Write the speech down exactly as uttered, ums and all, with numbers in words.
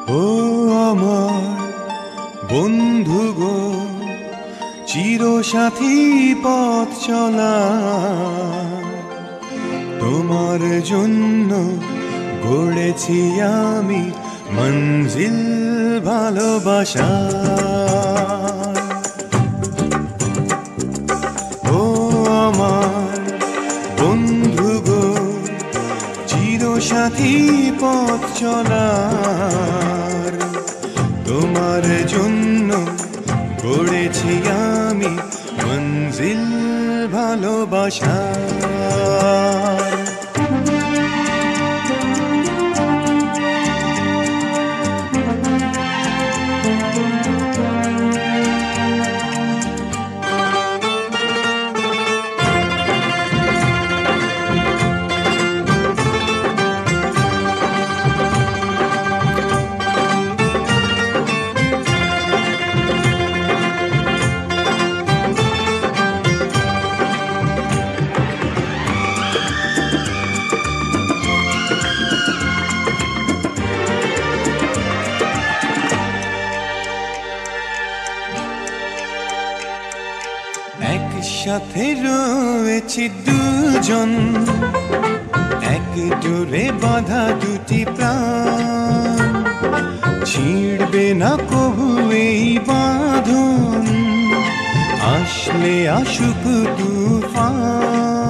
ও আমার বন্ধু গো, চিরসাথী পথ চলা, তোমার জন্য গড়েছি আমি মঞ্জিল ভালোবাসা। ও আমার বন্ধু গো, চিরসাথী পথ চলার, তোমার জন্য গড়েছি আমি মঞ্জিল ভালোবাসা। একসাথে রয়েছি দুজন, এক জোরে বাঁধা দুটি প্রাণ, ছিড়বে না কবু এই বাঁধন, আসলে আসুক তুফান।